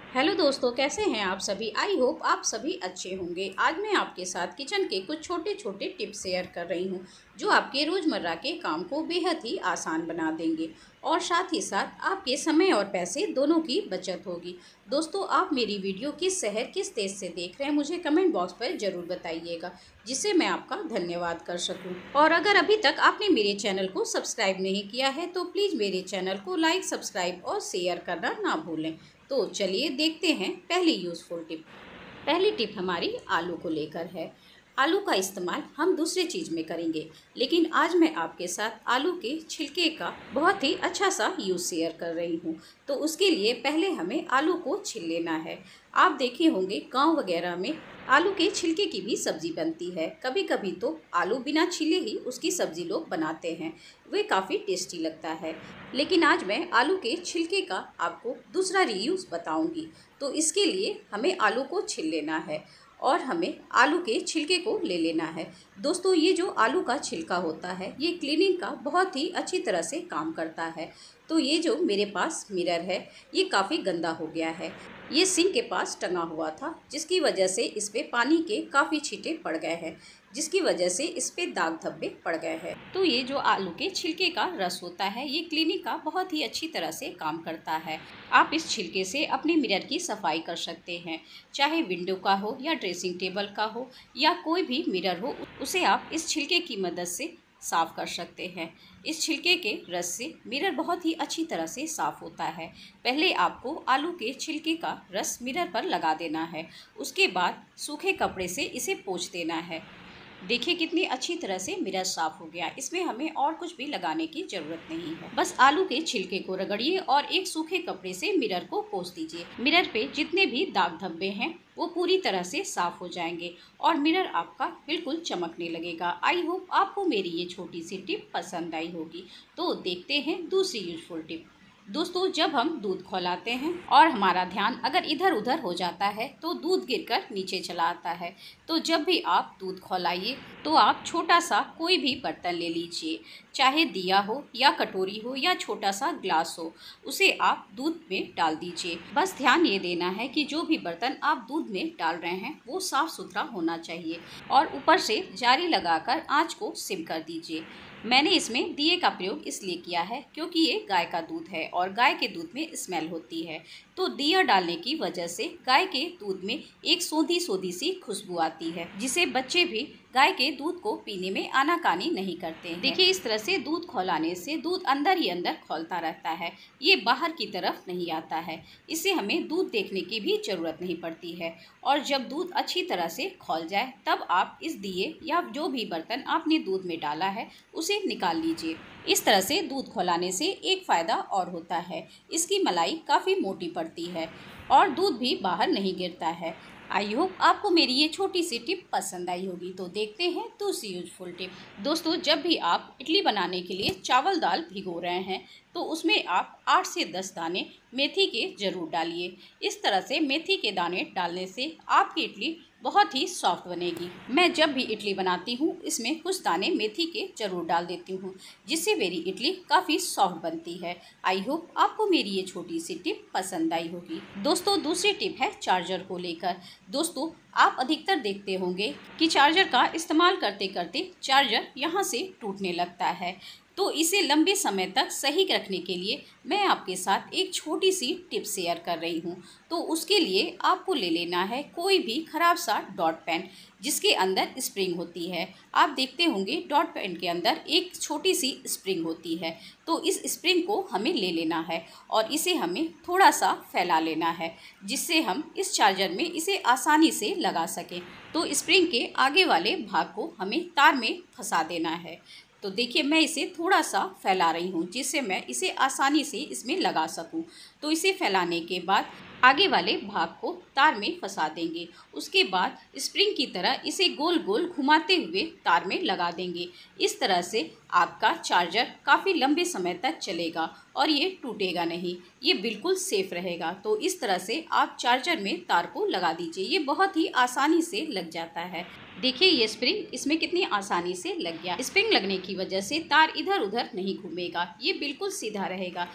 Hello दोस्तों, कैसे हैं आप सभी। आई होप आप सभी अच्छे होंगे। आज मैं आपके साथ किचन के कुछ छोटे छोटे टिप्स शेयर कर रही हूं जो आपके रोज़मर्रा के काम को बेहद ही आसान बना देंगे और साथ ही साथ आपके समय और पैसे दोनों की बचत होगी। दोस्तों, आप मेरी वीडियो किस शहर किस देश से देख रहे हैं मुझे कमेंट बॉक्स पर ज़रूर बताइएगा, जिससे मैं आपका धन्यवाद कर सकूं। और अगर अभी तक आपने मेरे चैनल को सब्सक्राइब नहीं किया है तो प्लीज़ मेरे चैनल को लाइक, सब्सक्राइब और शेयर करना ना भूलें। तो चलिए देखते हैं पहली यूज़फुल टिप। पहली टिप हमारी आलू को लेकर है। आलू का इस्तेमाल हम दूसरे चीज़ में करेंगे, लेकिन आज मैं आपके साथ आलू के छिलके का बहुत ही अच्छा सा यूज़ शेयर कर रही हूँ। तो उसके लिए पहले हमें आलू को छील लेना है। आप देखे होंगे गांव वगैरह में आलू के छिलके की भी सब्ज़ी बनती है। कभी कभी तो आलू बिना छीले ही उसकी सब्ज़ी लोग बनाते हैं, वे काफ़ी टेस्टी लगता है। लेकिन आज मैं आलू के छिलके का आपको दूसरा रीयूज़ बताऊंगी। तो इसके लिए हमें आलू को छील लेना है और हमें आलू के छिलके को ले लेना है। दोस्तों, ये जो आलू का छिलका होता है ये क्लीनिंग का बहुत ही अच्छी तरह से काम करता है। तो ये जो मेरे पास मिरर है ये काफ़ी गंदा हो गया है। ये सिंक के पास टंगा हुआ था, जिसकी वजह से इस पे पानी के काफ़ी छींटे पड़ गए हैं, जिसकी वजह से इस पे दाग धब्बे पड़ गए हैं। तो ये जो आलू के छिलके का रस होता है ये क्लीनिंग का बहुत ही अच्छी तरह से काम करता है। आप इस छिलके से अपने मिरर की सफाई कर सकते हैं, चाहे विंडो का हो या ड्रेसिंग टेबल का हो या कोई भी मिरर हो, उसे आप इस छिलके की मदद से साफ़ कर सकते हैं। इस छिलके के रस से मिरर बहुत ही अच्छी तरह से साफ़ होता है। पहले आपको आलू के छिलके का रस मिरर पर लगा देना है, उसके बाद सूखे कपड़े से इसे पोंछ देना है। देखिए कितनी अच्छी तरह से मिरर साफ़ हो गया। इसमें हमें और कुछ भी लगाने की ज़रूरत नहीं है। बस आलू के छिलके को रगड़िए और एक सूखे कपड़े से मिरर को पोंछ दीजिए। मिरर पे जितने भी दाग धब्बे हैं वो पूरी तरह से साफ़ हो जाएंगे और मिरर आपका बिल्कुल चमकने लगेगा। आई होप आपको मेरी ये छोटी सी टिप पसंद आई होगी। तो देखते हैं दूसरी यूजफुल टिप। दोस्तों, जब हम दूध खौलाते हैं और हमारा ध्यान अगर इधर उधर हो जाता है तो दूध गिरकर नीचे चला आता है। तो जब भी आप दूध खौलाइए तो आप छोटा सा कोई भी बर्तन ले लीजिए, चाहे दिया हो या कटोरी हो या छोटा सा ग्लास हो, उसे आप दूध में डाल दीजिए। बस ध्यान ये देना है कि जो भी बर्तन आप दूध में डाल रहे हैं वो साफ़ सुथरा होना चाहिए और ऊपर से जाली लगाकर आँच को सिम कर दीजिए। मैंने इसमें दिए का प्रयोग इसलिए किया है क्योंकि ये गाय का दूध है और गाय के दूध में स्मेल होती है। तो दिया डालने की वजह से गाय के दूध में एक सोंधी सोंधी सी खुशबू आती है, जिसे बच्चे भी गाय के दूध को पीने में आनाकानी नहीं करते हैं। देखिए, इस तरह से दूध खौलाने से दूध अंदर ही अंदर खौलता रहता है, ये बाहर की तरफ नहीं आता है। इससे हमें दूध देखने की भी ज़रूरत नहीं पड़ती है। और जब दूध अच्छी तरह से खौल जाए तब आप इस दिए या जो भी बर्तन आपने दूध में डाला है उसे निकाल लीजिए। इस तरह से दूध खौलाने से एक फ़ायदा और होता है, इसकी मलाई काफ़ी मोटी पड़ती है और दूध भी बाहर नहीं गिरता है। आई होप आपको मेरी ये छोटी सी टिप पसंद आई होगी। तो देखते हैं दूसरी यूजफुल टिप। दोस्तों, जब भी आप इडली बनाने के लिए चावल दाल भिगो रहे हैं तो उसमें आप 8 से 10 दाने मेथी के ज़रूर डालिए। इस तरह से मेथी के दाने डालने से आपकी इडली बहुत ही सॉफ्ट बनेगी। मैं जब भी इडली बनाती हूँ इसमें कुछ दाने मेथी के ज़रूर डाल देती हूँ, जिससे मेरी इडली काफ़ी सॉफ्ट बनती है। आई होप आपको मेरी ये छोटी सी टिप पसंद आई होगी। दोस्तों, दूसरी टिप है चार्जर को लेकर। दोस्तों, आप अधिकतर देखते होंगे कि चार्जर का इस्तेमाल करते करते चार्जर यहाँ से टूटने लगता है। तो इसे लंबे समय तक सही रखने के लिए मैं आपके साथ एक छोटी सी टिप शेयर कर रही हूँ। तो उसके लिए आपको ले लेना है कोई भी ख़राब सा डॉट पेन जिसके अंदर स्प्रिंग होती है। आप देखते होंगे डॉट पेन के अंदर एक छोटी सी स्प्रिंग होती है। तो इस स्प्रिंग को हमें ले लेना है और इसे हमें थोड़ा सा फैला लेना है, जिससे हम इस चार्जर में इसे आसानी से लगा सकें। तो स्प्रिंग के आगे वाले भाग को हमें तार में फंसा देना है। तो देखिए, मैं इसे थोड़ा सा फैला रही हूँ जिससे मैं इसे आसानी से इसमें लगा सकूँ। तो इसे फैलाने के बाद आगे वाले भाग को तार में फंसा देंगे। उसके बाद स्प्रिंग की तरह इसे गोल गोल घुमाते हुए तार में लगा देंगे। इस तरह से आपका चार्जर काफ़ी लंबे समय तक चलेगा और ये टूटेगा नहीं, ये बिल्कुल सेफ़ रहेगा। तो इस तरह से आप चार्जर में तार को लगा दीजिए, ये बहुत ही आसानी से लग जाता है। देखिए, ये स्प्रिंग इसमें कितनी आसानी से लग गया। स्प्रिंग लगने की वजह से तार इधर उधर नहीं घूमेगा, ये बिल्कुल सीधा रहेगा।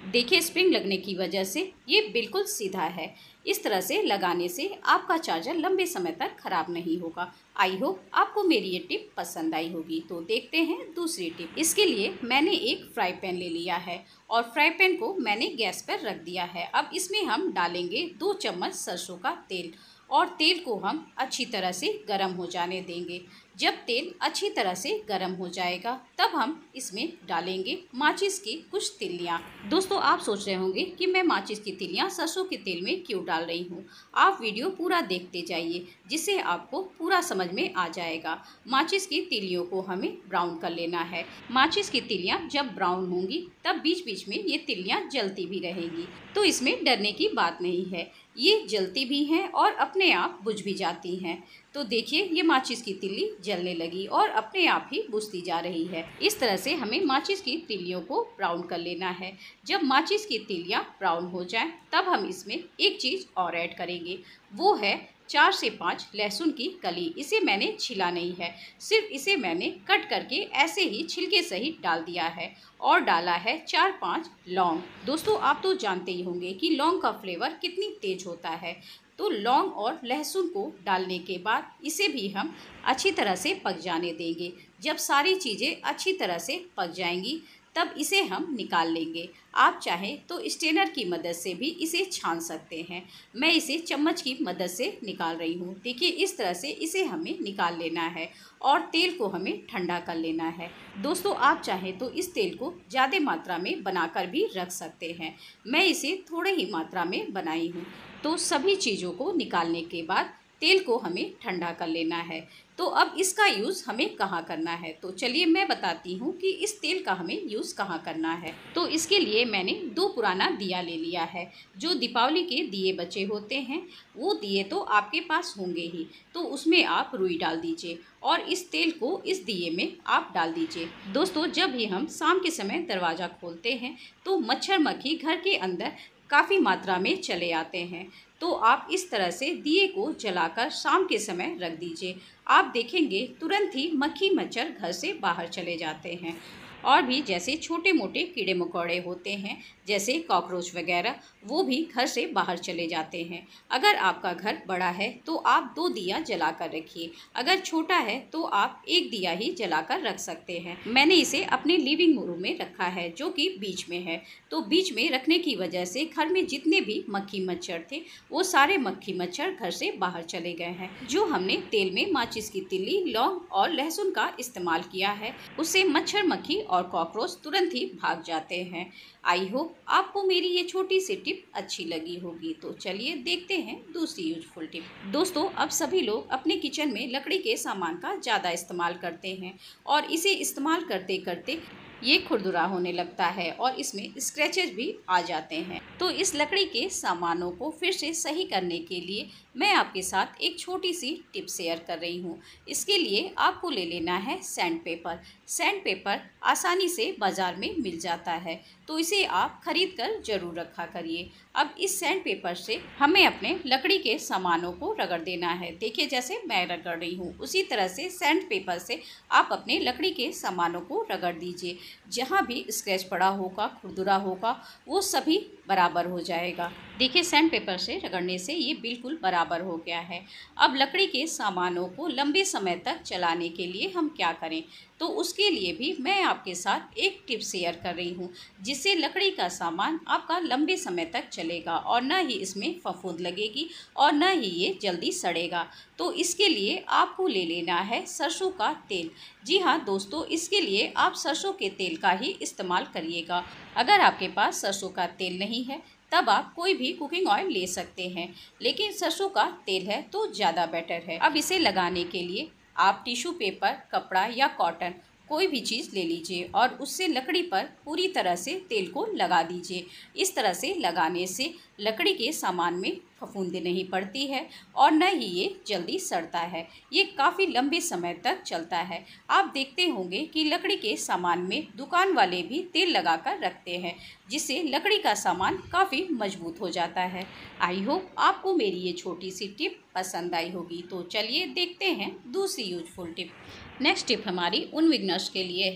देखिए स्प्रिंग लगने की वजह से ये बिल्कुल सीधा है। इस तरह से लगाने से आपका चार्जर लंबे समय तक खराब नहीं होगा। आई होप आपको मेरी ये टिप पसंद आई होगी। तो देखते हैं दूसरी टिप। इसके लिए मैंने एक फ्राई पैन ले लिया है और फ्राई पैन को मैंने गैस पर रख दिया है। अब इसमें हम डालेंगे 2 चम्मच सरसों का तेल और तेल को हम अच्छी तरह से गर्म हो जाने देंगे। जब तेल अच्छी तरह से गर्म हो जाएगा तब हम इसमें डालेंगे माचिस की कुछ तिल्लियाँ। दोस्तों आप सोच रहे होंगे कि मैं माचिस की तिल्लियाँ सरसों के तेल में क्यों डाल रही हूँ। आप वीडियो पूरा देखते जाइए जिससे आपको पूरा समझ में आ जाएगा। माचिस की तिल्लियों को हमें ब्राउन कर लेना है। माचिस की तिल्लियाँ जब ब्राउन होंगी तब बीच बीच में ये तिल्लियाँ जलती भी रहेंगी, तो इसमें डरने की बात नहीं है। ये जलती भी हैं और अपने आप बुझ भी जाती हैं। तो देखिए ये माचिस की तिल्ली जलने लगी और अपने आप ही बुझती जा रही है। इस तरह से हमें माचिस की तिल्लियों को ब्राउन कर लेना है। जब माचिस की तिल्लियाँ ब्राउन हो जाएं तब हम इसमें एक चीज़ और ऐड करेंगे, वो है 4 से 5 लहसुन की कली। इसे मैंने छिला नहीं है, सिर्फ इसे मैंने कट करके ऐसे ही छिलके सहित डाल दिया है और डाला है 4-5 लौंग। दोस्तों आप तो जानते ही होंगे कि लौंग का फ्लेवर कितनी तेज होता है। तो लौंग और लहसुन को डालने के बाद इसे भी हम अच्छी तरह से पक जाने देंगे। जब सारी चीज़ें अच्छी तरह से पक जाएंगी तब इसे हम निकाल लेंगे। आप चाहें तो स्ट्रेनर की मदद से भी इसे छान सकते हैं। मैं इसे चम्मच की मदद से निकाल रही हूँ। देखिए इस तरह से इसे हमें निकाल लेना है और तेल को हमें ठंडा कर लेना है। दोस्तों आप चाहें तो इस तेल को ज़्यादा मात्रा में बनाकर भी रख सकते हैं। मैं इसे थोड़े ही मात्रा में बनाई हूँ। तो सभी चीज़ों को निकालने के बाद तेल को हमें ठंडा कर लेना है। तो अब इसका यूज़ हमें कहाँ करना है, तो चलिए मैं बताती हूँ कि इस तेल का हमें यूज़ कहाँ करना है। तो इसके लिए मैंने 2 पुराना दिया ले लिया है। जो दीपावली के दिए बचे होते हैं वो दिए तो आपके पास होंगे ही, तो उसमें आप रुई डाल दीजिए और इस तेल को इस दिए में आप डाल दीजिए। दोस्तों जब भी हम शाम के समय दरवाज़ा खोलते हैं तो मच्छर मक्खी घर के अंदर काफ़ी मात्रा में चले आते हैं। तो आप इस तरह से दिए को जलाकर शाम के समय रख दीजिए। आप देखेंगे तुरंत ही मक्खी मच्छर घर से बाहर चले जाते हैं। और भी जैसे छोटे मोटे कीड़े मकोड़े होते हैं जैसे कॉकरोच वगैरह, वो भी घर से बाहर चले जाते हैं। अगर आपका घर बड़ा है तो आप 2 दिया जला कर रखिए, अगर छोटा है तो आप 1 दिया ही जला कर रख सकते हैं। मैंने इसे अपने लिविंग रूम में रखा है जो कि बीच में है। तो बीच में रखने की वजह से घर में जितने भी मक्खी मच्छर थे वो सारे मक्खी मच्छर घर से बाहर चले गए हैं। जो हमने तेल में माचिस की तिल्ली, लौंग और लहसुन का इस्तेमाल किया है उससे मच्छर मक्खी और कॉकरोच तुरंत ही भाग जाते हैं। आई होप आपको मेरी ये छोटी सी टिप अच्छी लगी होगी। तो चलिए देखते हैं दूसरी यूजफुल टिप। दोस्तों अब सभी लोग अपने किचन में लकड़ी के सामान का ज़्यादा इस्तेमाल करते हैं और इसे इस्तेमाल करते करते ये खुरदुरा होने लगता है और इसमें स्क्रैचेस भी आ जाते हैं। तो इस लकड़ी के सामानों को फिर से सही करने के लिए मैं आपके साथ एक छोटी सी टिप शेयर कर रही हूँ। इसके लिए आपको ले लेना है सैंड पेपर। सैंड पेपर आसानी से बाज़ार में मिल जाता है, तो इसे आप खरीद कर ज़रूर रखा करिए। अब इस सैंड पेपर से हमें अपने लकड़ी के सामानों को रगड़ देना है। देखिए जैसे मैं रगड़ रही हूँ उसी तरह से सैंड पेपर से आप अपने लकड़ी के सामानों को रगड़ दीजिए। जहाँ भी स्क्रैच पड़ा होगा, खुरदुरा होगा, वो सभी बराबर हो जाएगा। देखिए सैंड पेपर से रगड़ने से ये बिल्कुल बराबर हो गया है। अब लकड़ी के सामानों को लंबे समय तक चलाने के लिए हम क्या करें, तो उसके लिए भी मैं आपके साथ एक टिप शेयर कर रही हूँ जिससे लकड़ी का सामान आपका लंबे समय तक चलेगा और न ही इसमें फफूंद लगेगी और न ही ये जल्दी सड़ेगा। तो इसके लिए आपको ले लेना है सरसों का तेल। जी हाँ दोस्तों, इसके लिए आप सरसों के तेल का ही इस्तेमाल करिएगा। अगर आपके पास सरसों का तेल नहीं है तब आप कोई भी कुकिंग ऑयल ले सकते हैं, लेकिन सरसों का तेल है तो ज़्यादा बेटर है। अब इसे लगाने के लिए आप टिश्यू पेपर, कपड़ा या कॉटन कोई भी चीज़ ले लीजिए और उससे लकड़ी पर पूरी तरह से तेल को लगा दीजिए। इस तरह से लगाने से लकड़ी के सामान में फफूंदी नहीं पड़ती है और न ही ये जल्दी सड़ता है। ये काफ़ी लंबे समय तक चलता है। आप देखते होंगे कि लकड़ी के सामान में दुकान वाले भी तेल लगाकर रखते हैं जिससे लकड़ी का सामान काफ़ी मजबूत हो जाता है। आई होप आपको मेरी ये छोटी सी टिप पसंद आई होगी। तो चलिए देखते हैं दूसरी यूजफुल टिप। नेक्स्ट टिप हमारी उन बिगनर्स के लिए है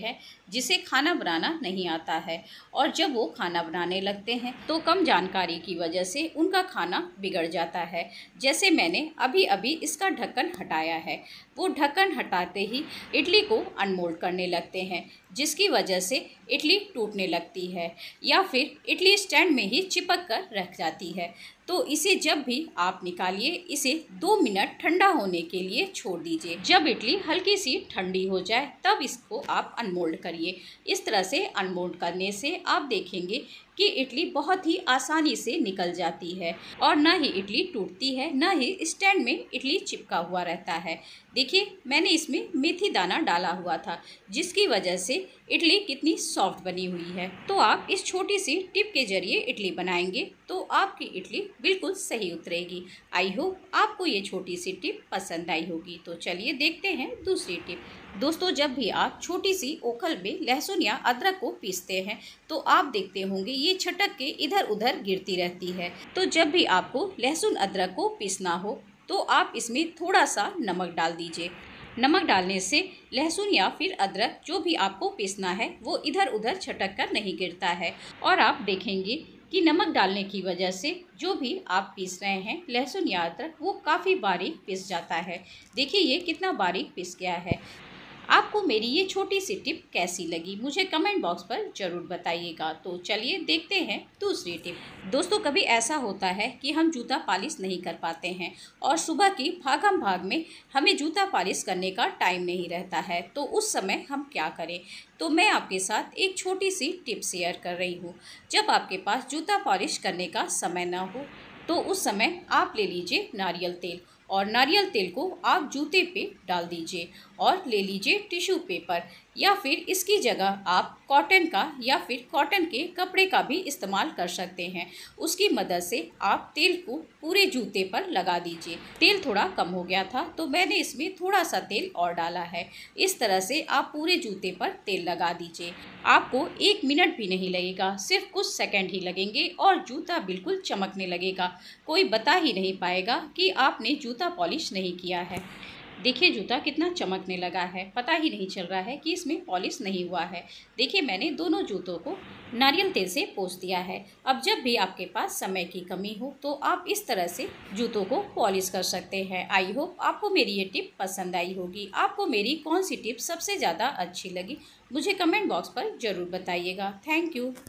जिसे खाना बनाना नहीं आता है, और जब वो खाना बनाने लगते हैं तो कम जानकारी की वजह से उनका खाना बिगड़ जाता है। जैसे मैंने अभी अभी इसका ढक्कन हटाया है, वो ढक्कन हटाते ही इडली को अनमोल्ड करने लगते हैं, जिसकी वजह से इडली टूटने लगती है या फिर इडली स्टैंड में ही चिपक कर रख जाती है। तो इसे जब भी आप निकालिए, इसे 2 मिनट ठंडा होने के लिए छोड़ दीजिए। जब इडली हल्की सी ठंडी हो जाए तब इसको आप अनमोल्ड करिए। इस तरह से अनमोल्ड करने से आप देखेंगे कि इडली बहुत ही आसानी से निकल जाती है और ना ही इडली टूटती है, ना ही स्टैंड में इडली चिपका हुआ रहता है। देखिए, मैंने इसमें मेथी दाना डाला हुआ था, जिसकी वजह से इडली कितनी सॉफ्ट बनी हुई है। तो आप इस छोटी सी टिप के जरिए इडली बनाएंगे तो आपकी इडली बिल्कुल सही उतरेगी। आई होप आपको ये छोटी सी टिप पसंद आई होगी। तो चलिए देखते हैं दूसरी टिप। दोस्तों, जब भी आप छोटी सी ओखल में लहसुन या अदरक को पीसते हैं तो आप देखते होंगे ये छटक के इधर उधर गिरती रहती है। तो जब भी आपको लहसुन अदरक को पीसना हो तो आप इसमें थोड़ा सा नमक डाल दीजिए। नमक डालने से लहसुन या फिर अदरक जो भी आपको पीसना है वो इधर उधर छटक कर नहीं गिरता है, और आप देखेंगे कि नमक डालने की वजह से जो भी आप पीस रहे हैं लहसुन या अदरक वो काफ़ी बारीक पिस जाता है। देखिए ये कितना बारीक पिस गया है। आपको मेरी ये छोटी सी टिप कैसी लगी मुझे कमेंट बॉक्स पर ज़रूर बताइएगा। तो चलिए देखते हैं दूसरी टिप। दोस्तों, कभी ऐसा होता है कि हम जूता पॉलिश नहीं कर पाते हैं और सुबह की भागम भाग में हमें जूता पॉलिश करने का टाइम नहीं रहता है, तो उस समय हम क्या करें? तो मैं आपके साथ एक छोटी सी टिप शेयर कर रही हूँ। जब आपके पास जूता पॉलिश करने का समय ना हो तो उस समय आप ले लीजिए नारियल तेल, और नारियल तेल को आप जूते पे डाल दीजिए और ले लीजिए टिश्यू पेपर, या फिर इसकी जगह आप कॉटन का या फिर कॉटन के कपड़े का भी इस्तेमाल कर सकते हैं। उसकी मदद से आप तेल को पूरे जूते पर लगा दीजिए। तेल थोड़ा कम हो गया था तो मैंने इसमें थोड़ा सा तेल और डाला है। इस तरह से आप पूरे जूते पर तेल लगा दीजिए। आपको 1 मिनट भी नहीं लगेगा, सिर्फ कुछ सेकंड ही लगेंगे और जूता बिल्कुल चमकने लगेगा। कोई बता ही नहीं पाएगा कि आपने जूता पॉलिश नहीं किया है। देखिए जूता कितना चमकने लगा है, पता ही नहीं चल रहा है कि इसमें पॉलिश नहीं हुआ है। देखिए मैंने दोनों जूतों को नारियल तेल से पोंछ दिया है। अब जब भी आपके पास समय की कमी हो तो आप इस तरह से जूतों को पॉलिश कर सकते हैं। आई होप आपको मेरी ये टिप पसंद आई होगी। आपको मेरी कौन सी टिप सबसे ज़्यादा अच्छी लगी मुझे कमेंट बॉक्स पर ज़रूर बताइएगा। Thank you.